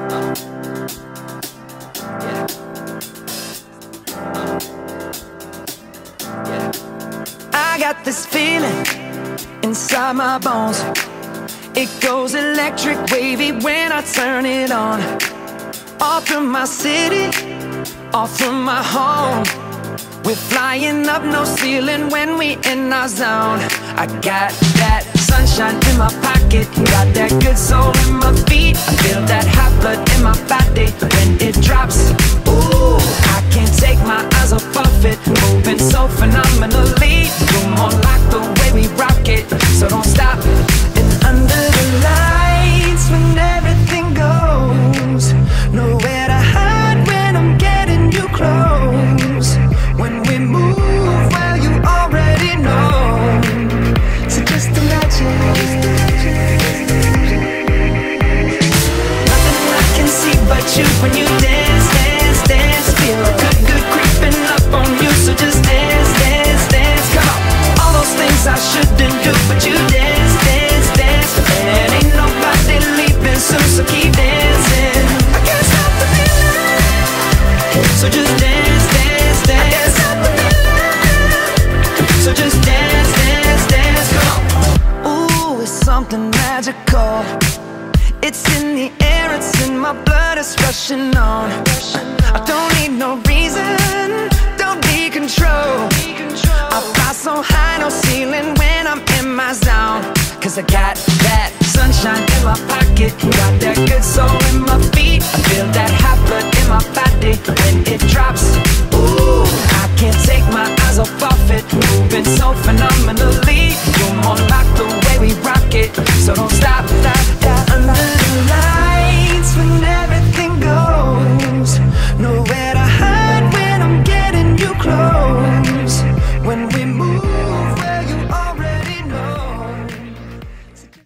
I got this feeling inside my bones. It goes electric wavy when I turn it on. All through my city, all through my home. We're flying up, no ceiling when we in our zone. I got that sunshine in my pocket, got that good soul in my feet. I feel that hot blood in my body when it drops. Ooh, I can't take my eyes off of it, moving so phenomenally. You're more like the way we rock it, so don't stop. And under the lights, when everything goes, nowhere to hide when I'm getting you close. When we move, well, you already know. So just imagine. Nothing I can see but you when you dance, dance, dance. Feel good, good creeping up on you. So just dance, dance, dance. Come on. All those things I shouldn't do, but you dance, dance, dance. And ain't nobody leaving soon, so keep dancing. I can't stop the feeling. So just dance, dance, dance. I can't stop the feeling. So just dance, dance, dance. Come on. Ooh, it's something magical. It's in the air, it's in my blood, it's rushing on. I don't need no reason, don't need control. I fly so high, no ceiling when I'm in my zone. Cause I got that sunshine in my pocket, got that good soul